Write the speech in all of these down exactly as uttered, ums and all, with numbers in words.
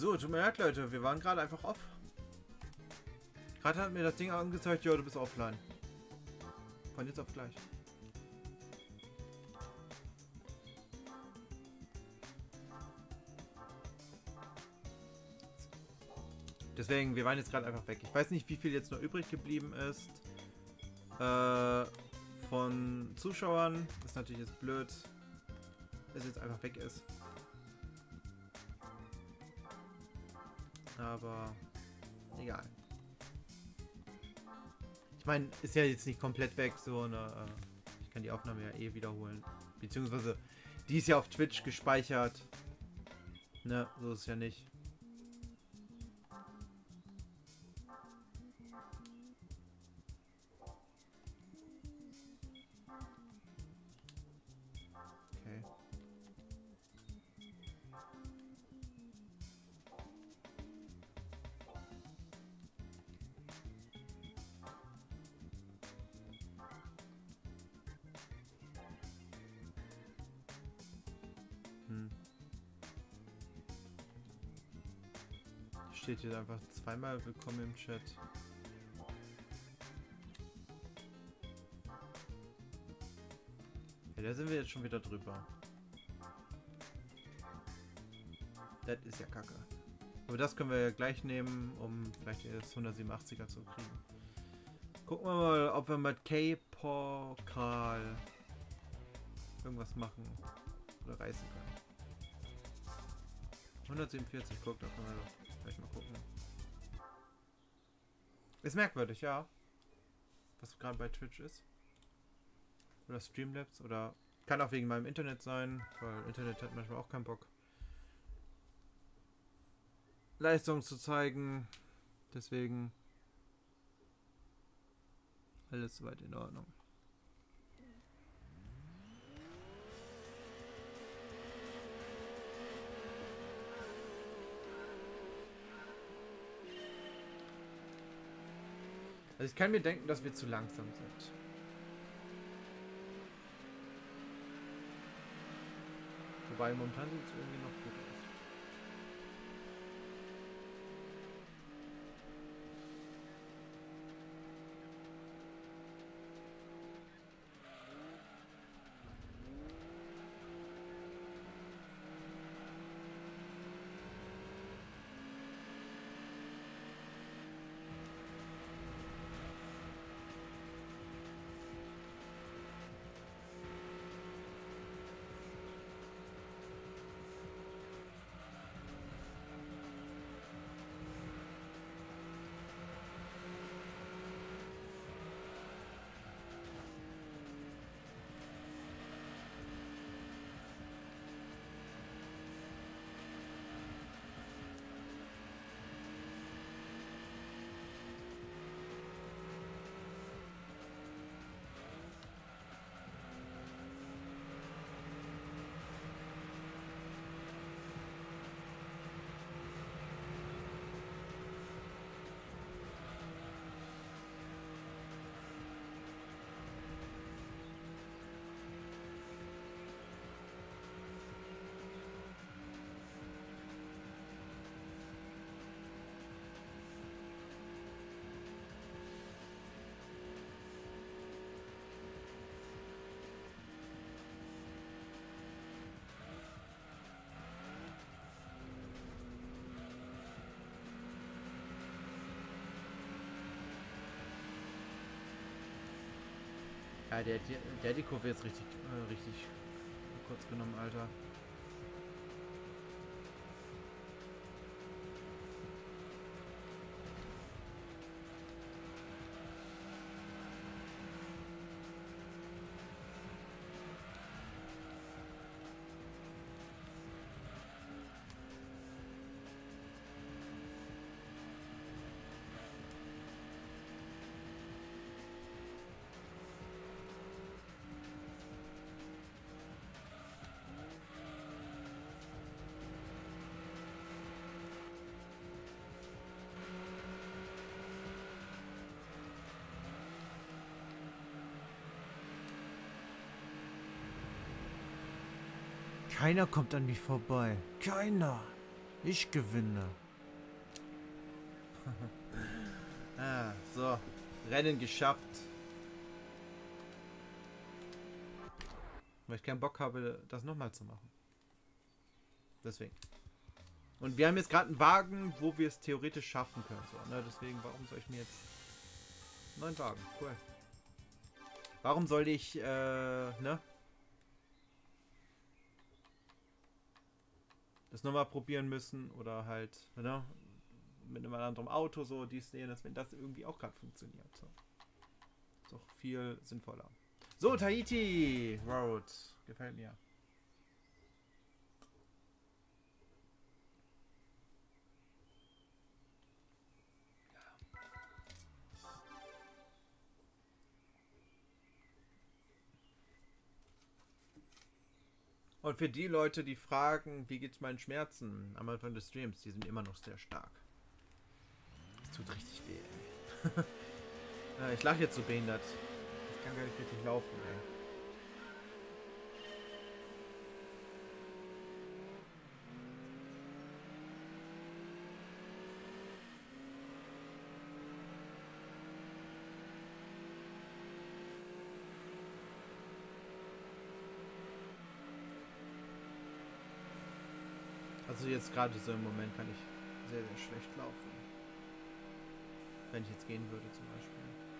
So, tut mir leid, Leute. Wir waren gerade einfach off. Gerade hat mir das Ding angezeigt, ja, du bist offline. Von jetzt auf gleich. Deswegen, wir waren jetzt gerade einfach weg. Ich weiß nicht, wie viel jetzt noch übrig geblieben ist. Äh, von Zuschauern. Das ist natürlich jetzt blöd, dass es jetzt einfach weg ist. Aber egal. Ich meine, ist ja jetzt nicht komplett weg, so eine. Ich kann die Aufnahme ja eh wiederholen. Beziehungsweise, die ist ja auf Twitch gespeichert. Ne, so ist es ja nicht. Okay. Hm. Steht hier einfach zweimal willkommen im Chat. Ja, da sind wir jetzt schon wieder drüber. Das ist ja kacke. Aber das können wir ja gleich nehmen, um vielleicht das hundertsiebenundachtziger zu kriegen. Gucken wir mal, ob wir mit K-Pokal irgendwas machen oder reißen können. hundertsiebenundvierzig, guck, da können wir doch gleich mal gucken. Ist merkwürdig, ja. Was gerade bei Twitch ist. Oder Streamlabs oder kann auch wegen meinem Internet sein, weil Internet hat manchmal auch keinen Bock, Leistung zu zeigen. Deswegen alles soweit in Ordnung. Also ich kann mir denken, dass wir zu langsam sind. Wobei momentan sieht es irgendwie noch gut aus. Ja, der, der, der die Kurve jetzt richtig, äh, richtig kurz genommen, Alter. Keiner kommt an mich vorbei. Keiner. Ich gewinne. Ah, so. Rennen geschafft. Weil ich keinen Bock habe, das nochmal zu machen. Deswegen. Und wir haben jetzt gerade einen Wagen, wo wir es theoretisch schaffen können. So, ne? Deswegen, warum soll ich mir jetzt... Neuen Wagen, cool. Warum soll ich, äh, ne? Das nochmal probieren müssen oder halt, ne? Mit einem anderen Auto so, dies, jenes, wenn das irgendwie auch gerade funktioniert. So. Ist doch viel sinnvoller. So, Tahiti Road. Gefällt mir. Und für die Leute, die fragen, wie geht's meinen Schmerzen am Anfang des Streams, die sind immer noch sehr stark. Das tut richtig weh. Ja, ich lache jetzt so behindert. Ich kann gar nicht richtig laufen, ey. Also jetzt gerade so im Moment kann ich sehr, sehr schlecht laufen. Wenn ich jetzt gehen würde zum Beispiel.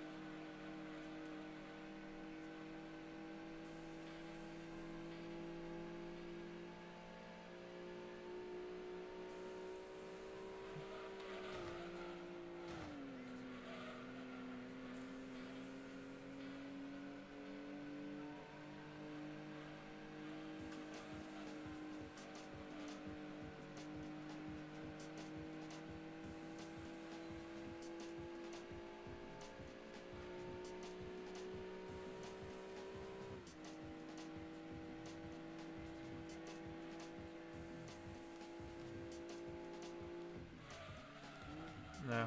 Ja.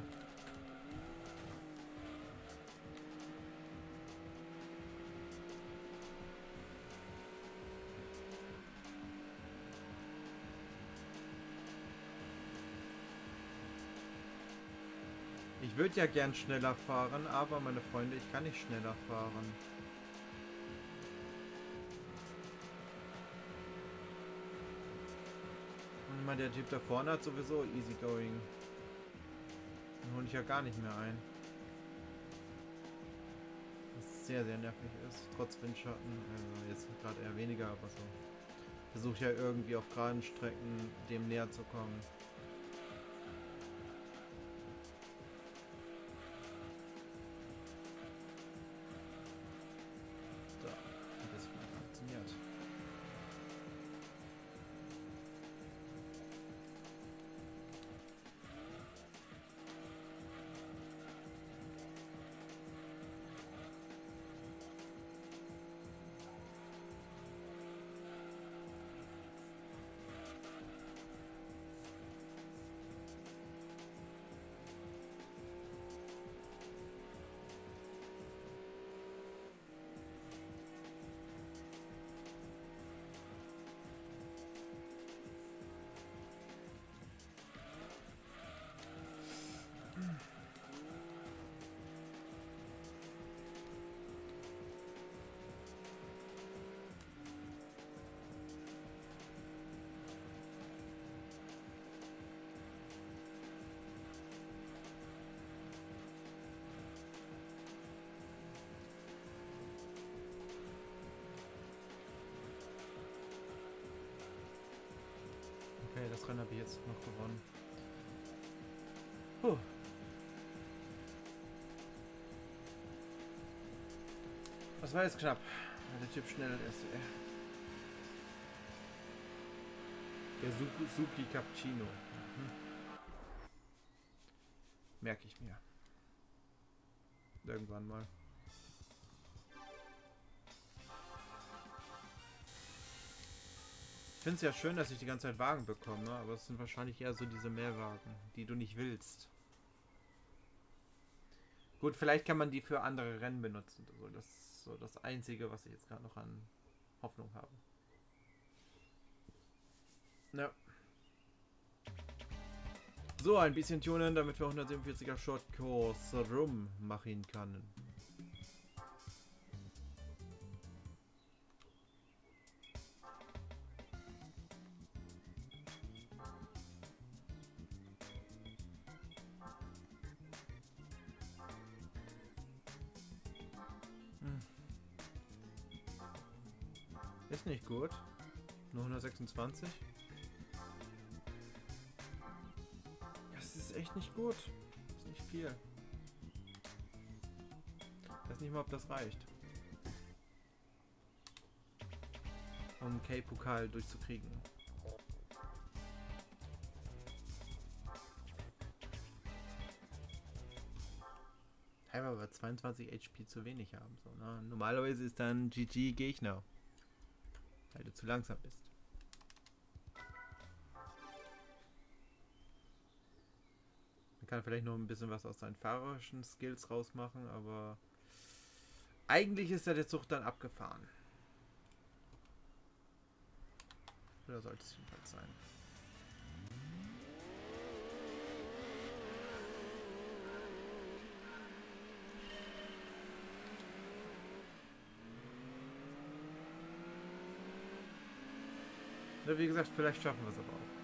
Ich würde ja gern schneller fahren, aber meine Freunde, ich kann nicht schneller fahren. Und mal der Typ da vorne hat sowieso easy going. Den hole ich ja gar nicht mehr ein. Was sehr, sehr nervig ist, trotz Windschatten. Also jetzt gerade eher weniger, aber so. Versuche ja irgendwie auf geraden Strecken dem näher zu kommen. So, das funktioniert. Okay, das Rennen habe ich jetzt noch gewonnen. Puh. Das war jetzt knapp, weil der Typ schnell ist. Ey. Der Suki, Suki Cappuccino. Mhm. Merke ich mir. Irgendwann mal. Ich finde es ja schön, dass ich die ganze Zeit Wagen bekomme, aber es sind wahrscheinlich eher so diese Mehrwagen, die du nicht willst. Gut, vielleicht kann man die für andere Rennen benutzen. Also das ist so das Einzige, was ich jetzt gerade noch an Hoffnung habe. Ja. So, ein bisschen tunen, damit wir hundertsiebenundvierziger Shortkurs rum machen können. Hm. Ist nicht gut. Nur hundertsechsundzwanzig. Das ist echt nicht gut. Das ist nicht viel. Ich weiß nicht mal, ob das reicht. Um K-Pokal durchzukriegen. Weil wir zweiundzwanzig H P zu wenig haben. So, ne? Normalerweise ist dann G G Gegner. Weil du zu langsam bist. Man kann vielleicht noch ein bisschen was aus seinen fahrerischen Skills rausmachen, aber eigentlich ist ja der Zug dann abgefahren. Oder sollte es jedenfalls sein. Ja, wie gesagt, vielleicht schaffen wir es aber auch.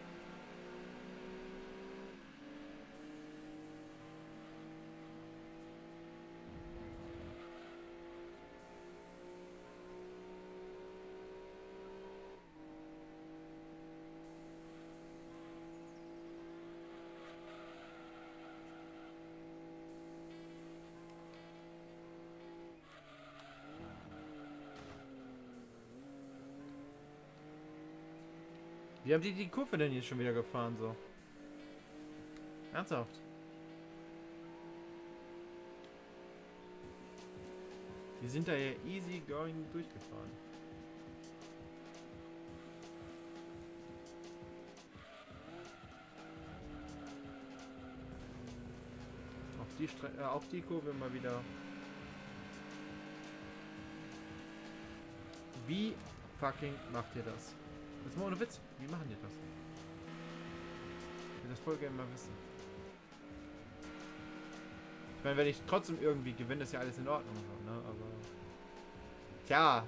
Wie haben die die Kurve denn jetzt schon wieder gefahren, so? Ernsthaft? Die sind da ja easy going durchgefahren. Auch die, Stre äh, auch die Kurve mal wieder. Wie fucking macht ihr das? Das ist mal ohne Witz. Wie machen die das? Ich will das voll gerne mal wissen. Ich meine, wenn ich trotzdem irgendwie gewinne, ist ja alles in Ordnung. So, ne? Aber... Tja.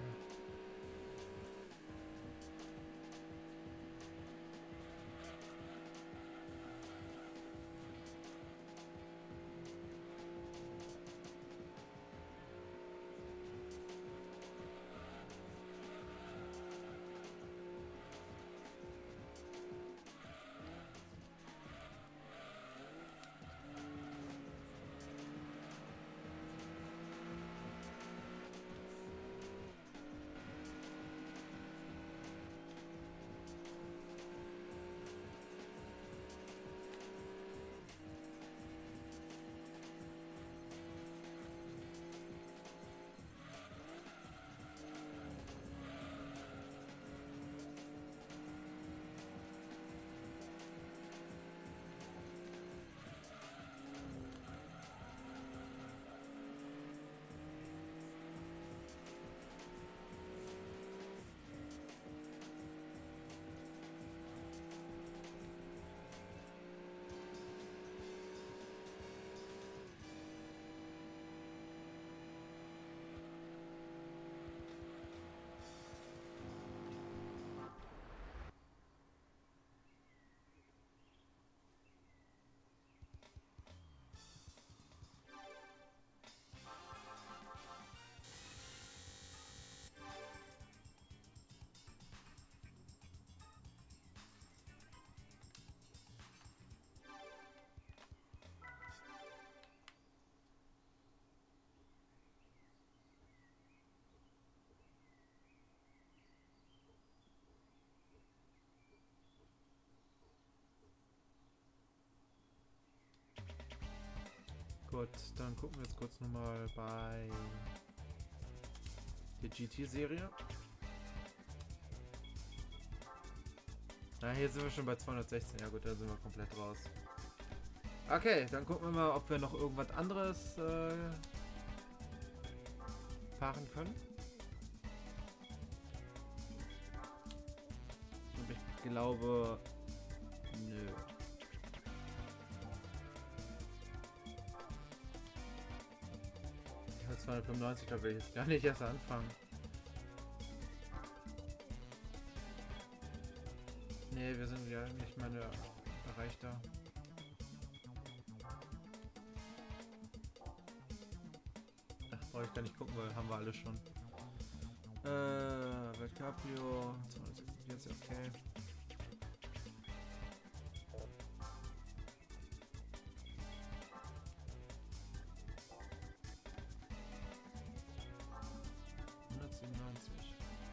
Gut, dann gucken wir jetzt kurz nochmal bei der G T-Serie. Na, hier sind wir schon bei zweihundertsechzehn. Ja gut, da sind wir komplett raus. Okay, dann gucken wir mal, ob wir noch irgendwas anderes äh, fahren können. Und ich glaube... Nö. zweihundertfünfundneunzig, da will ich jetzt gar nicht erst anfangen. Nee, wir sind ja nicht mal in der Bereich da. Ach, brauche ich gar nicht gucken, weil haben wir alle schon. Äh, Velcaprio, zweihundertsechsundvierzig, okay. hundertsiebenundneunzig.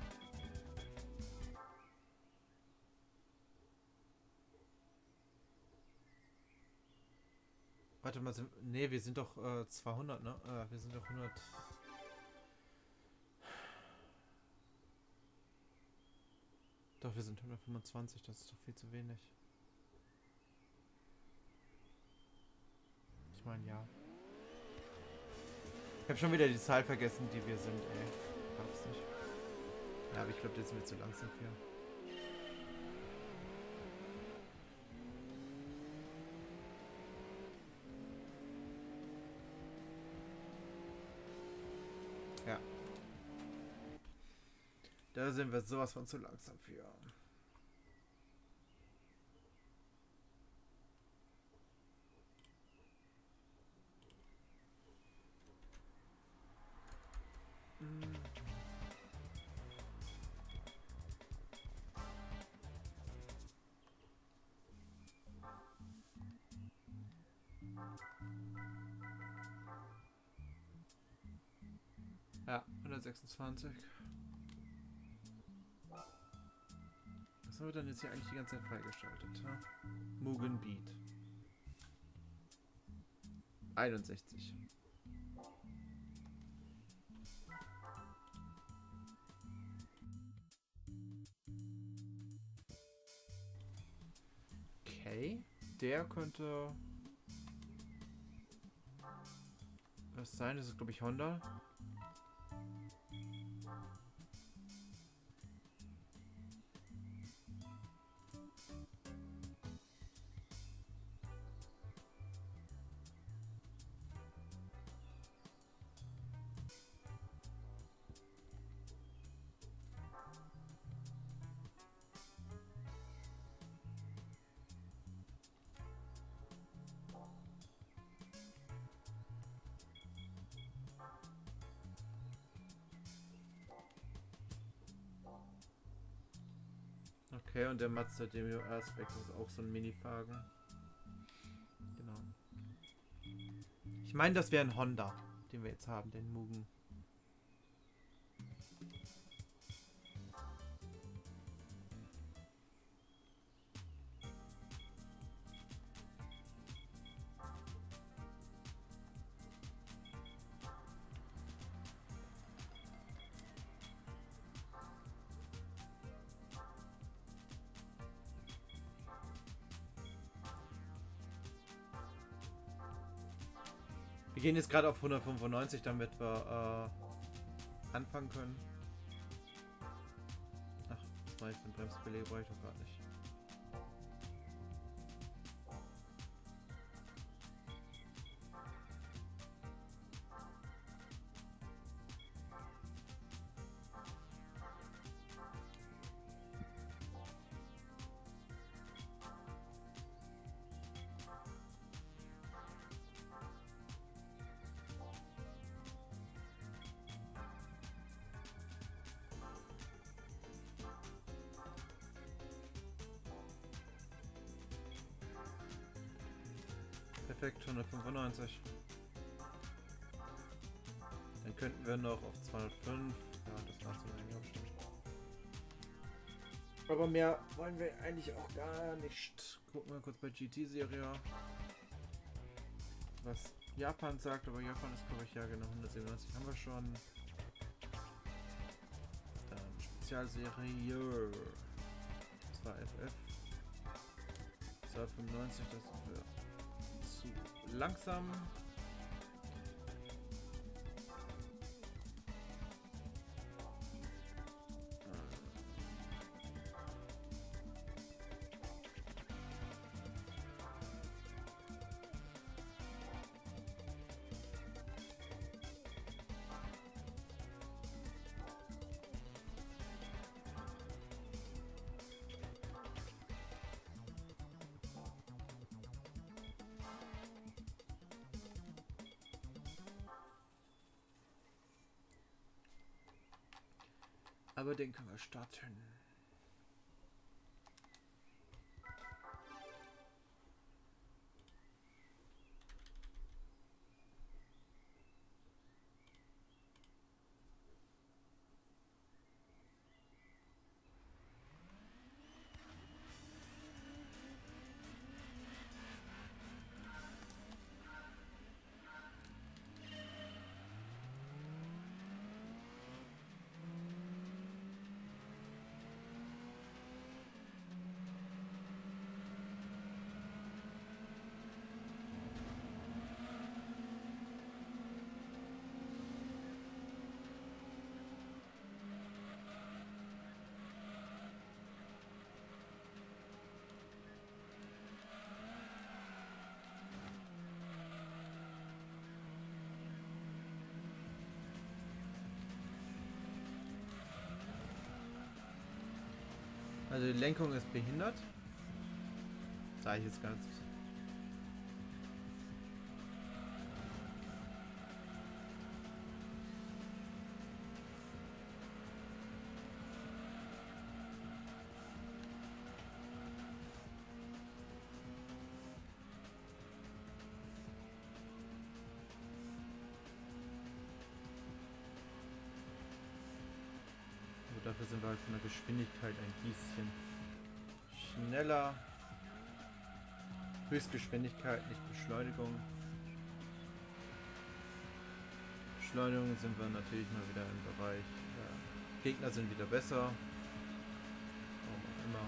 Warte mal, sind, nee, wir sind doch äh, zweihundert, ne? Äh, wir sind doch hundert. Doch, wir sind hundertfünfundzwanzig, das ist doch viel zu wenig. Ich meine, ja. Ich habe schon wieder die Zahl vergessen, die wir sind, ey. Hab's nicht. Ja, aber ich glaube, das sind wir zu langsam für. Ja. Da sind wir sowas von zu langsam für. Hm. Ja, hundertsechsundzwanzig. Was haben wir denn jetzt hier eigentlich die ganze Zeit freigeschaltet? Ha? Mugen Beat. einundsechzig. Okay. Der könnte was sein. Das ist, glaube ich, Honda. Okay, und der Mazda Demio Aspect ist auch so ein Mini-Wagen. Genau. Ich meine, das wäre ein Honda, den wir jetzt haben, den Mugen. Wir gehen jetzt gerade auf hundertfünfundneunzig, damit wir äh, anfangen können. Ach, was mache ich denn? Bremsbeläge brauche ich doch gerade nicht. Perfekt, hundertfünfundneunzig. Dann könnten wir noch auf zweihundertfünf. Ja, das war's dann eigentlich auch schon. Aber mehr wollen wir eigentlich auch gar nicht. Gucken wir kurz bei G T-Serie, was Japan sagt. Aber Japan ist, glaube ich, ja genau, hundertsiebenundneunzig haben wir schon. Dann Spezialserie. Das war F F. zweihundertfünfundneunzig, das sind wir zu langsam. Aber den können wir starten. Also die Lenkung ist behindert. Sag ich jetzt ganz. Dafür sind wir halt von der Geschwindigkeit ein bisschen schneller. Höchstgeschwindigkeit, nicht Beschleunigung. Beschleunigung sind wir natürlich mal wieder im Bereich. Ja, Gegner sind wieder besser. Warum auch immer.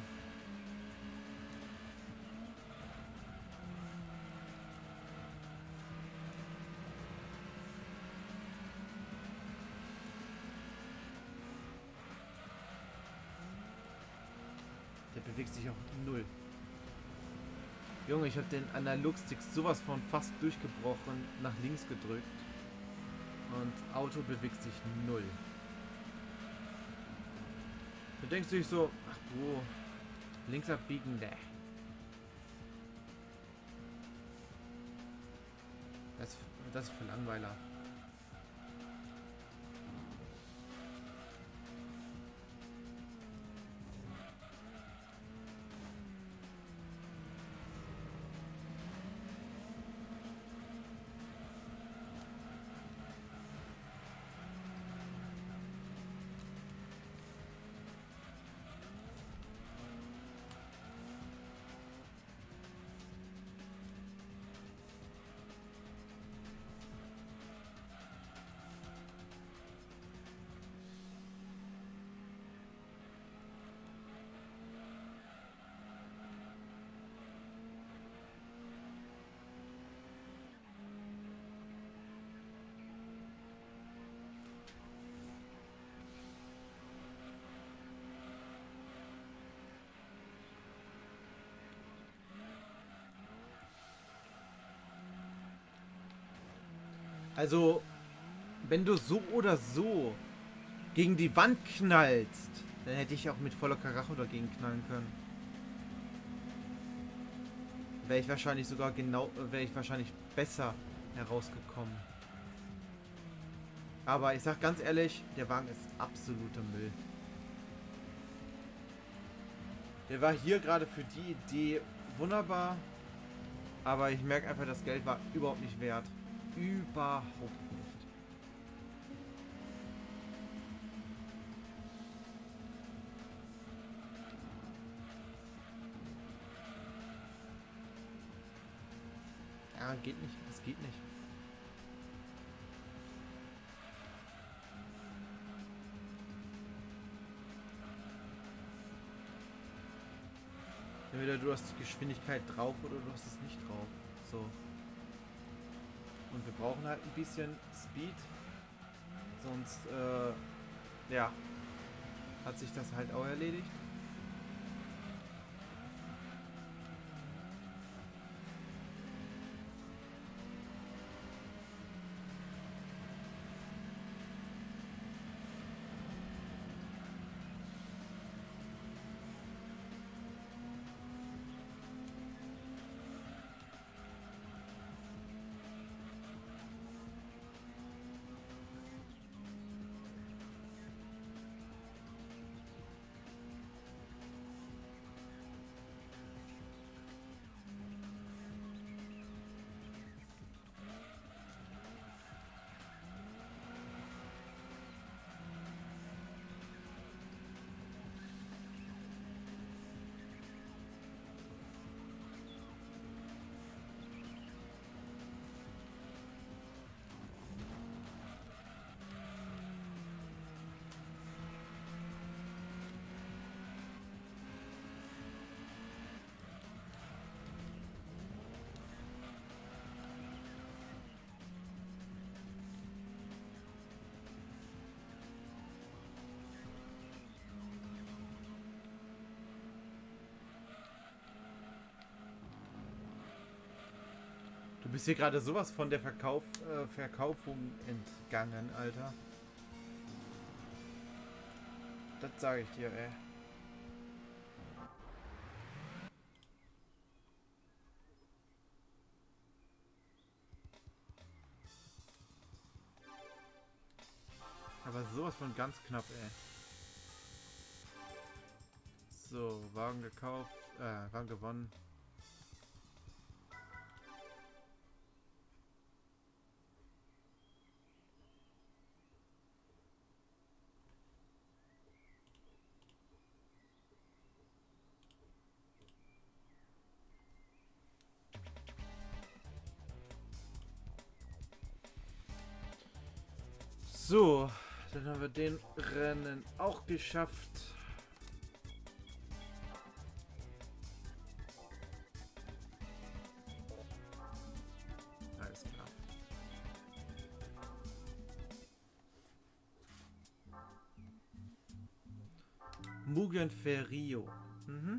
Bewegt sich auch null. Junge, ich habe den Analogstick sowas von fast durchgebrochen, nach links gedrückt. Und Auto bewegt sich null. Du denkst dich so, ach wo, links abbiegen, ne. Das, das ist für Langweiler. Also, wenn du so oder so gegen die Wand knallst, dann hätte ich auch mit voller Karacho dagegen knallen können. Wäre ich wahrscheinlich sogar genau, wäre ich wahrscheinlich besser herausgekommen. Aber ich sag ganz ehrlich, der Wagen ist absoluter Müll. Der war hier gerade für die Idee wunderbar, aber ich merke einfach, das Geld war überhaupt nicht wert. Überhaupt nicht. Ja, geht nicht. Das geht nicht. Entweder du hast die Geschwindigkeit drauf oder du hast es nicht drauf. So. Und wir brauchen halt ein bisschen Speed. Sonst, äh, ja, hat sich das halt auch erledigt. bist hier gerade sowas von der Verkauf, äh, Verkaufung entgangen, Alter. Das sage ich dir, ey. Aber sowas von ganz knapp, ey. So, Wagen gekauft, äh, Wagen gewonnen. So, dann haben wir den Rennen auch geschafft. Alles klar. Mugen Ferrio. Mhm.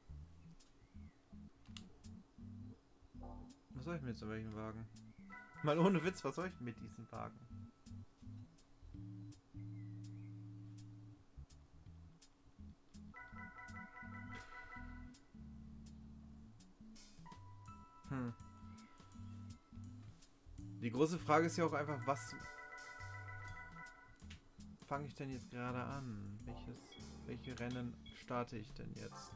Was soll ich mit so welchen Wagen? Mal ohne Witz, was soll ich mit diesen Wagen? Hm. Die große Frage ist ja auch einfach, was fange ich denn jetzt gerade an? Welches, welche Rennen starte ich denn jetzt?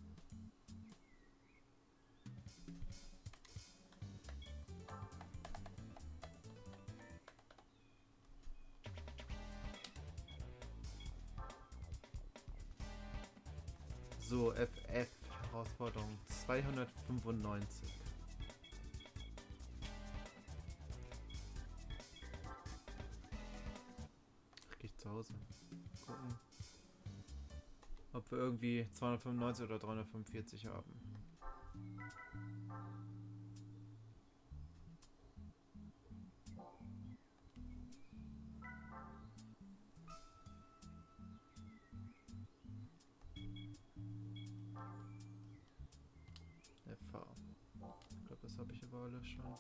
So, F F, Herausforderung zweihundertfünfundneunzig. Ach, gehe ich zu Hause. Gucken, ob wir irgendwie zweihundertfünfundneunzig oder dreihundertfünfundvierzig haben. F V. Ich glaube, das habe ich aber alles schon.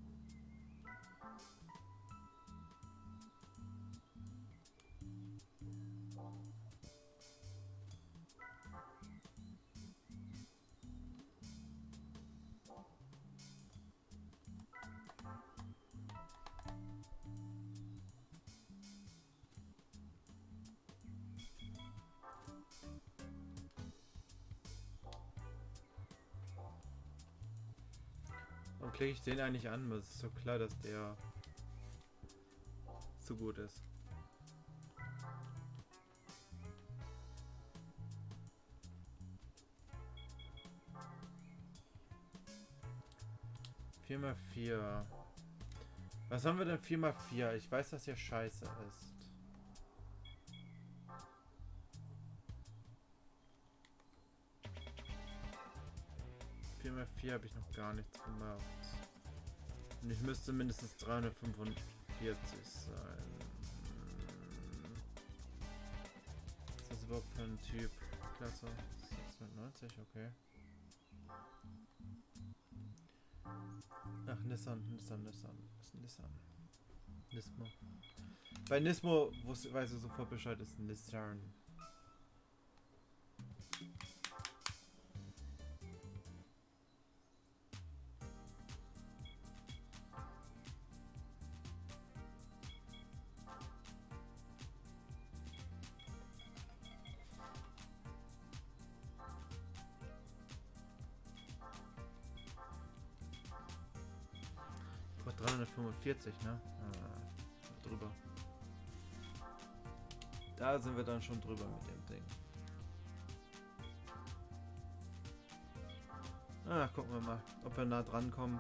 Warum klicke ich den eigentlich an? Es ist so klar, dass der zu gut ist. vier mal vier. Was haben wir denn vier mal vier? Ich weiß, dass hier scheiße ist. vier mal vier habe ich noch gar nichts gemacht. Und ich müsste mindestens dreihundertfünfundvierzig sein. Was ist das überhaupt für ein Typ? Klasse. sechshundertneunzig, okay. Ach, Nissan, Nissan, Nissan. Was ist ein Nissan? Nismo. Bei Nismo wusste, weiß ich sofort Bescheid, ist ein Nissan. dreihundertfünfundvierzig, ne? Ah, drüber. Da sind wir dann schon drüber mit dem Ding. Ah, gucken wir mal, ob wir nah dran kommen.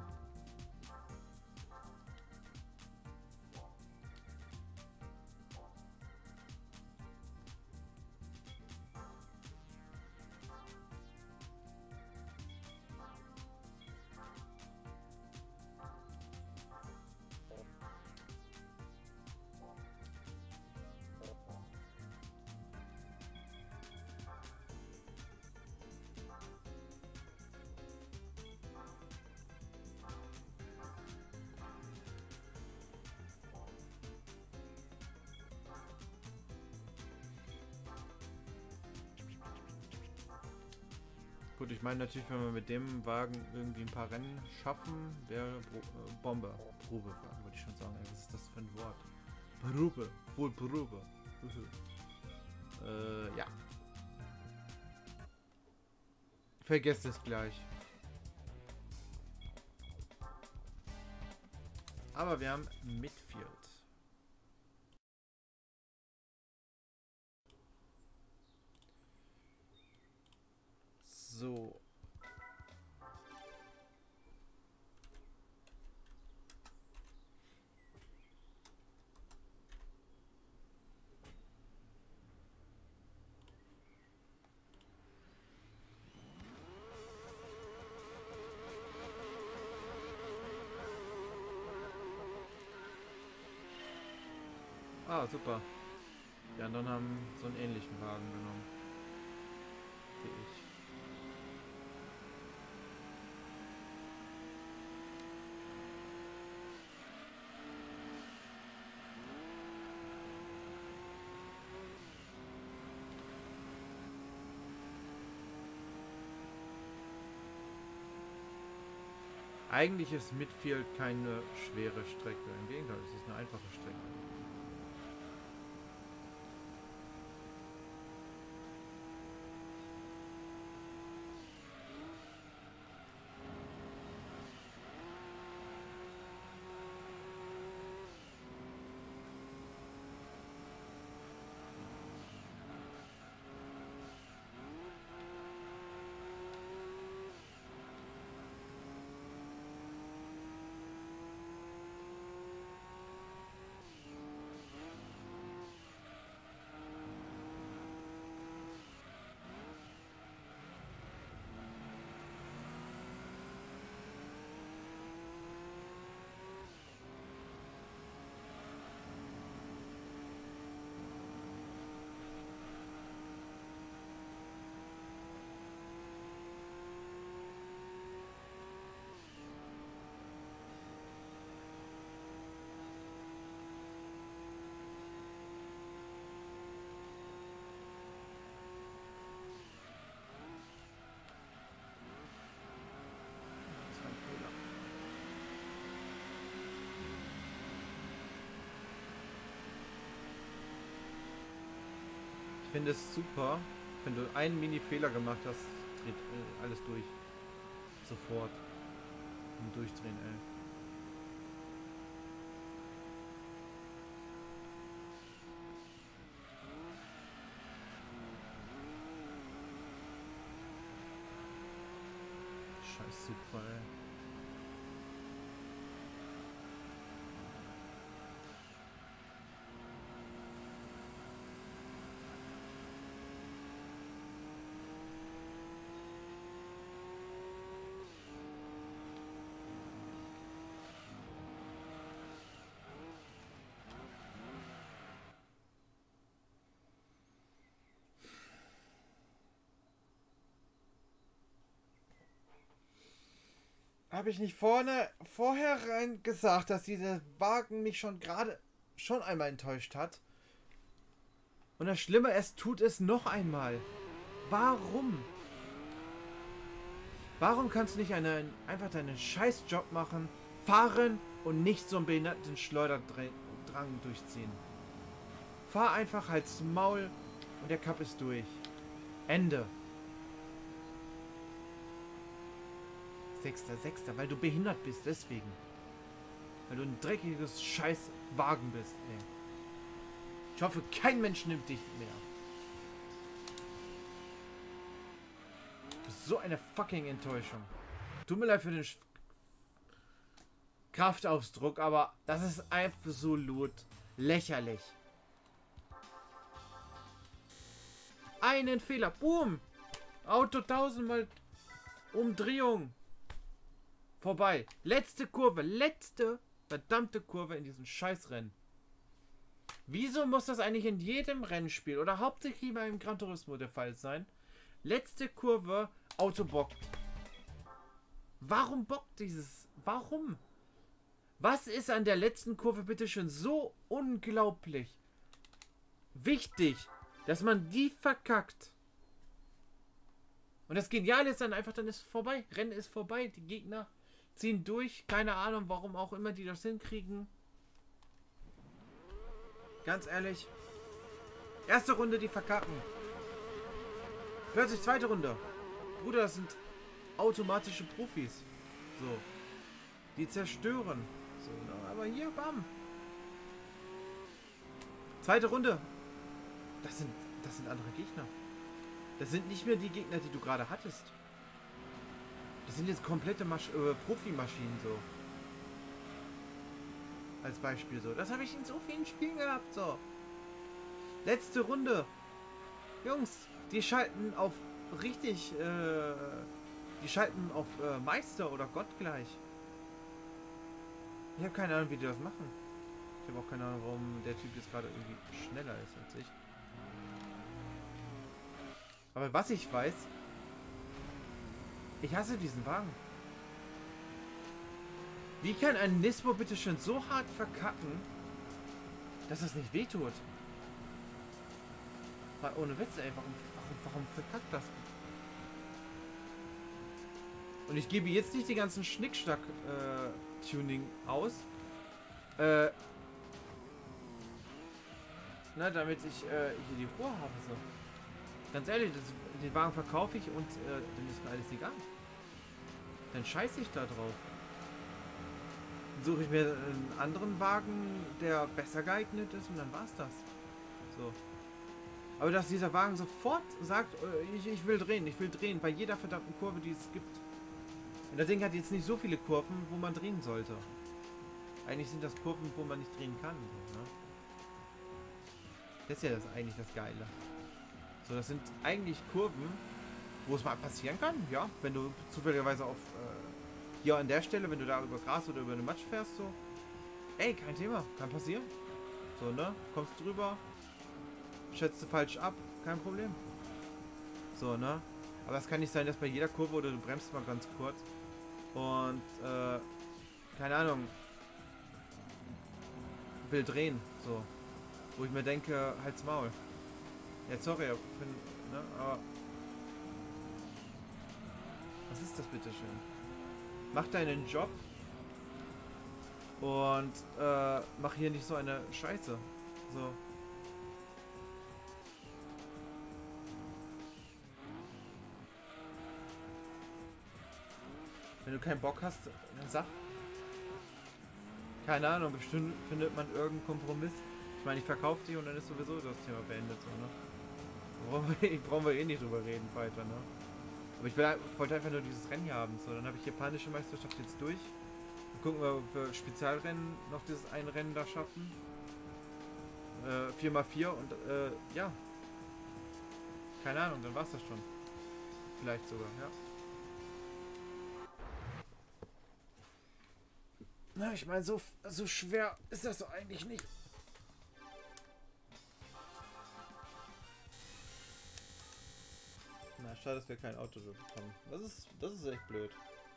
Gut, ich meine natürlich, wenn wir mit dem Wagen irgendwie ein paar Rennen schaffen, wäre äh, Bombe. Probewagen, würde ich schon sagen. Ey, was ist das für ein Wort? Probe. Wohl Probe. äh, ja. Vergesst es gleich. Aber wir haben Midfield. So. Ah, super. Die anderen haben so einen ähnlichen Wagen genommen. Wie ich. Eigentlich ist Midfield keine schwere Strecke. Im Gegenteil, es ist eine einfache Strecke. Ich finde es super, wenn du einen Mini-Fehler gemacht hast, dreht äh, alles durch. Sofort. Und durchdrehen, ey. Scheiß super, ey. Habe ich nicht vorne vorher rein gesagt, dass dieser Wagen mich schon gerade schon einmal enttäuscht hat? Und das Schlimme, es tut es noch einmal. Warum? Warum kannst du nicht eine, einfach deinen Scheißjob machen, fahren und nicht so einen behinderten Schleuderdrang durchziehen? Fahr einfach, halt's Maul und der Cup ist durch. Ende. Sechster, Sechster, weil du behindert bist, deswegen. Weil du ein dreckiges Scheißwagen bist, ey. Ich hoffe, kein Mensch nimmt dich mehr. So eine fucking Enttäuschung. Tut mir leid für den Sch Kraftausdruck, aber das ist absolut lächerlich. Einen Fehler. Boom. Auto tausendmal Umdrehung. Vorbei. Letzte Kurve. Letzte verdammte Kurve in diesem Scheißrennen. Wieso muss das eigentlich in jedem Rennspiel oder hauptsächlich beim Gran Turismo der Fall sein? Letzte Kurve, Auto bockt. Warum bockt dieses? Warum? Was ist an der letzten Kurve bitte schon so unglaublich wichtig, dass man die verkackt? Und das Geniale ist dann einfach, dann ist es vorbei. Rennen ist vorbei. Die Gegner ziehen durch. Keine Ahnung, warum auch immer die das hinkriegen. Ganz ehrlich. Erste Runde, die verkacken. Plötzlich zweite Runde. Bruder, das sind automatische Profis. So. Die zerstören. So, na, aber hier, bam. Zweite Runde. Das sind, das sind andere Gegner. Das sind nicht mehr die Gegner, die du gerade hattest. Das sind jetzt komplette Masch äh, Profimaschinen so. Als Beispiel so. Das habe ich in so vielen Spielen gehabt. So. Letzte Runde. Jungs, die schalten auf richtig, äh, die schalten auf äh, Meister oder Gott gleich. Ich habe keine Ahnung, wie die das machen. Ich habe auch keine Ahnung, warum der Typ jetzt gerade irgendwie schneller ist als ich. Aber was ich weiß, ich hasse diesen Wagen. Wie kann ein Nismo bitte schon so hart verkacken, dass das nicht wehtut? Weil ohne Witz, ey, warum, warum, warum verkackt das? Und ich gebe jetzt nicht die ganzen Schnickschnack-Tuning äh, aus. Äh, na, damit ich äh, hier die Ruhe habe. So. Ganz ehrlich, das, den Wagen verkaufe ich und äh, dann ist mir alles egal. Dann scheiße ich da drauf. Dann suche ich mir einen anderen Wagen, der besser geeignet ist und dann war's das. So. Aber dass dieser Wagen sofort sagt, äh, ich, ich will drehen, ich will drehen, bei jeder verdammten Kurve, die es gibt. Und das Ding hat jetzt nicht so viele Kurven, wo man drehen sollte. Eigentlich sind das Kurven, wo man nicht drehen kann. So, ne? Das ist ja das eigentlich das Geile. So, das sind eigentlich Kurven, wo es mal passieren kann, ja. Wenn du zufälligerweise auf äh, hier an der Stelle, wenn du da über Gras oder über eine Matsch fährst, so. Ey, kein Thema, kann passieren. So, ne? Kommst drüber, schätzt du falsch ab, kein Problem. So, ne? Aber es kann nicht sein, dass bei jeder Kurve oder du bremst mal ganz kurz und äh, keine Ahnung, will drehen, so. Wo ich mir denke, halt's Maul. Ja, sorry, find, ne, aber was ist das bitte schön? Mach deinen Job und äh, mach hier nicht so eine Scheiße. So. Wenn du keinen Bock hast, dann sag. Keine Ahnung, bestimmt findet man irgendeinen Kompromiss. Ich meine, ich verkaufe die und dann ist sowieso das Thema beendet, so, ne? Brauchen wir, brauchen wir eh nicht drüber reden weiter, ne? Aber ich will, wollte einfach nur dieses Rennen hier haben, so. Dann habe ich japanische Meisterschaft jetzt durch. Dann gucken wir, ob wir Spezialrennen noch dieses ein Rennen da schaffen. Äh, vier mal vier und, äh, ja. Keine Ahnung, dann war's das schon. Vielleicht sogar, ja. Na, ich meine, so, so schwer ist das doch eigentlich nicht. Na, schade, dass wir kein Auto bekommen. Das ist, das ist echt blöd.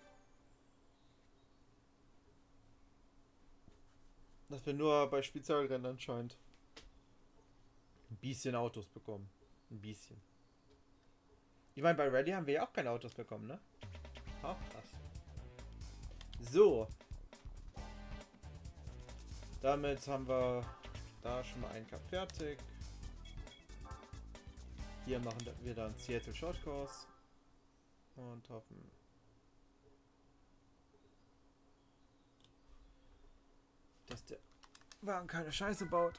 Dass wir nur bei Spezialrennen anscheinend ein bisschen Autos bekommen. Ein bisschen. Ich meine, bei Rallye haben wir ja auch keine Autos bekommen, ne? Auch krass. So. Damit haben wir da schon mal einen Cup fertig. Hier machen wir dann Seattle Short Course und hoffen, dass der Wagen keine Scheiße baut.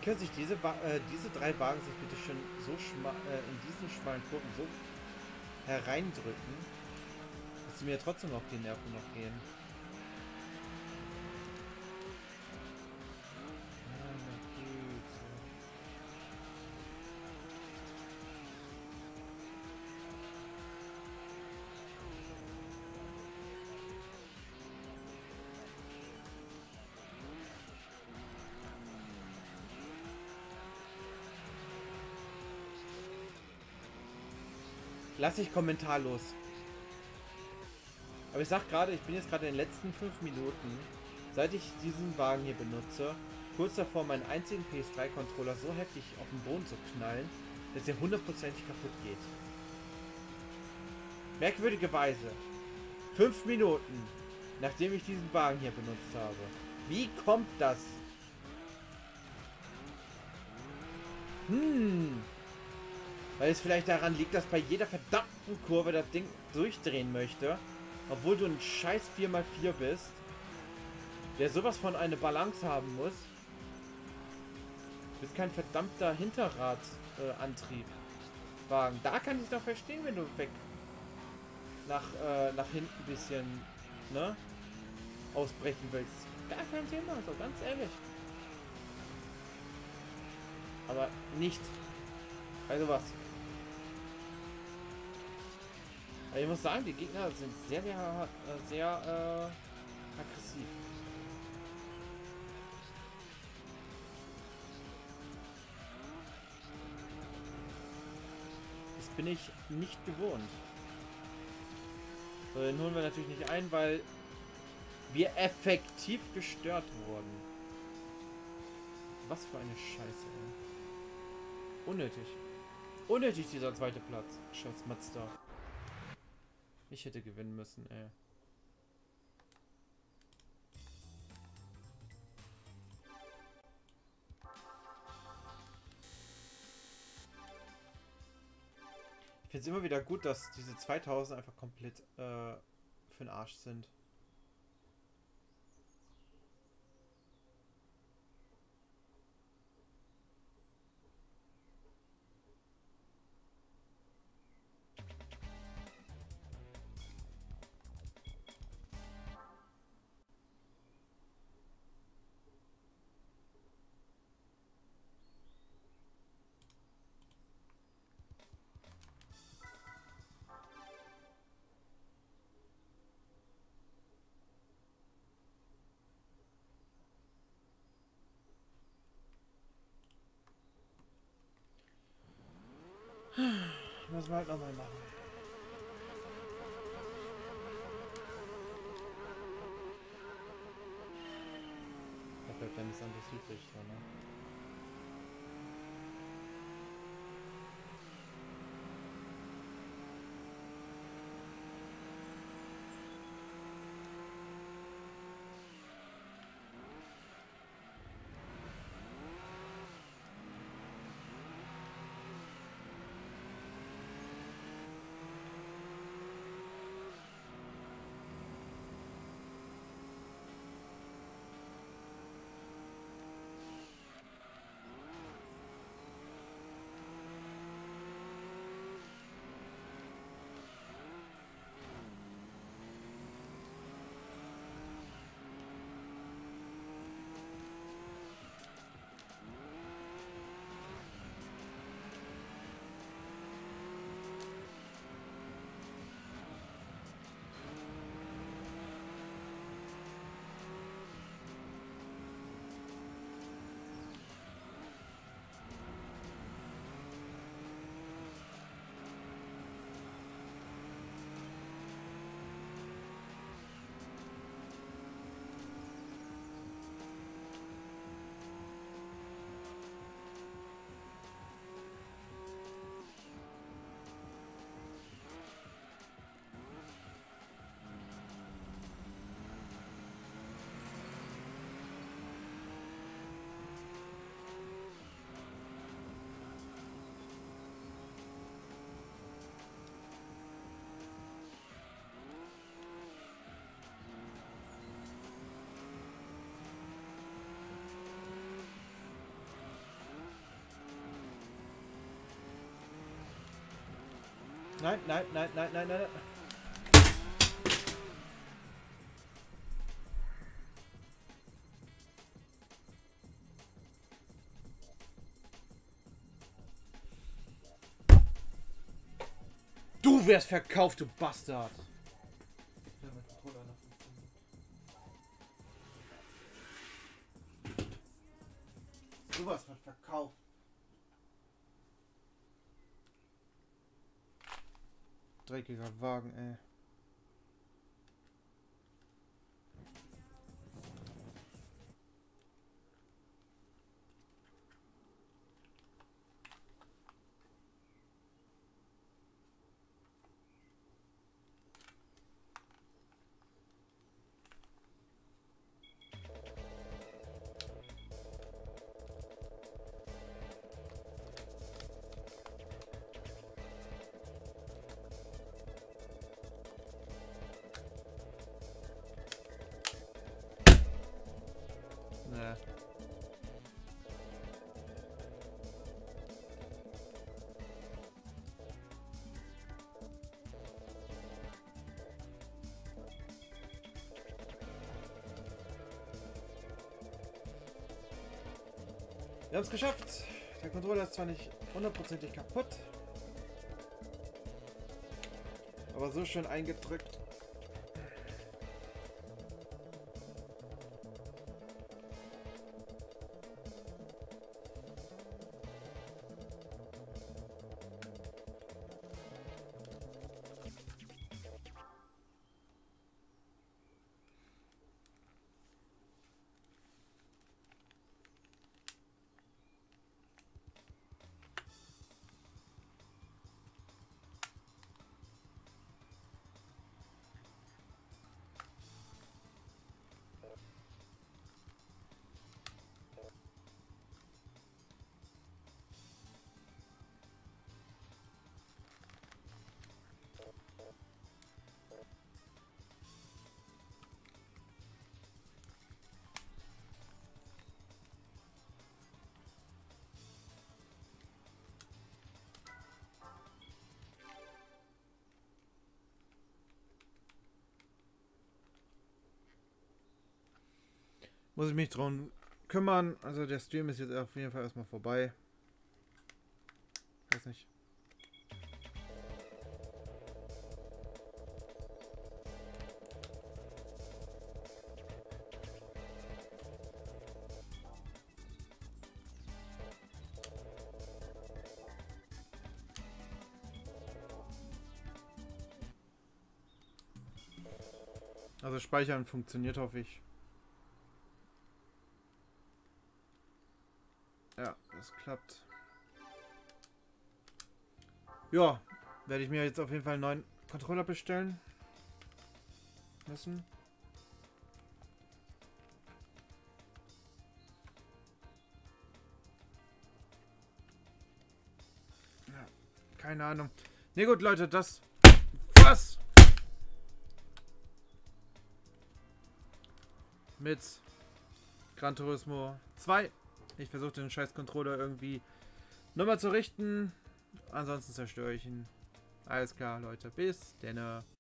können sich diese, Wa- äh, diese drei Wagen sich bitte schön so schmal, äh, in diesen schmalen Kurven so hereindrücken, dass sie mir trotzdem auf die Nerven noch gehen. Meine Güte. Lass ich kommentarlos. Aber ich sag gerade, ich bin jetzt gerade in den letzten fünf Minuten, seit ich diesen Wagen hier benutze, kurz davor meinen einzigen P S drei Controller so heftig auf den Boden zu knallen, dass er hundertprozentig kaputt geht. Merkwürdigerweise, fünf Minuten, nachdem ich diesen Wagen hier benutzt habe. Wie kommt das? Hm. Weil es vielleicht daran liegt, dass bei jeder verdammten Kurve das Ding durchdrehen möchte. Obwohl du ein scheiß vier mal vier bist. Der sowas von eine Balance haben muss. Du bist kein verdammter Hinterradantrieb. Äh, Wagen. Da kann ich es doch verstehen, wenn du weg nach, äh, nach hinten ein bisschen, ne? Ausbrechen willst. Gar kein Thema, so ganz ehrlich. Aber nicht. Also was? Aber ich muss sagen, die Gegner sind sehr, sehr, sehr äh, aggressiv. Das bin ich nicht gewohnt. So, den holen wir natürlich nicht ein, weil wir effektiv gestört wurden. Was für eine Scheiße, ey. Unnötig. Unnötig dieser zweite Platz. Scheiß Mazda. Ich hätte gewinnen müssen, ey. Ich finde es immer wieder gut, dass diese zweitausend einfach komplett äh, für den Arsch sind. Müssen wir halt nochmal machen. Da bleibt ja nichts anderes übrig, so, ne? Nein, nein, nein, nein, nein, nein. Du wirst verkauft, du Bastard. Sowas wird verkauft. Dreckiger Wagen, ey. Nee. Wir haben es geschafft. Der Controller ist zwar nicht hundertprozentig kaputt, aber so schön eingedrückt. Muss ich mich drum kümmern. Also der Stream ist jetzt auf jeden Fall erstmal vorbei. Weiß nicht. Also Speichern funktioniert, hoffe ich. Ja, das klappt. Ja, werde ich mir jetzt auf jeden Fall einen neuen Controller bestellen müssen. Ja, keine Ahnung. Ne, gut, Leute, das was mit Gran Turismo zwei. Ich versuche den scheiß Controller irgendwie nochmal zu richten. Ansonsten zerstöre ich ihn. Alles klar, Leute. Bis denn.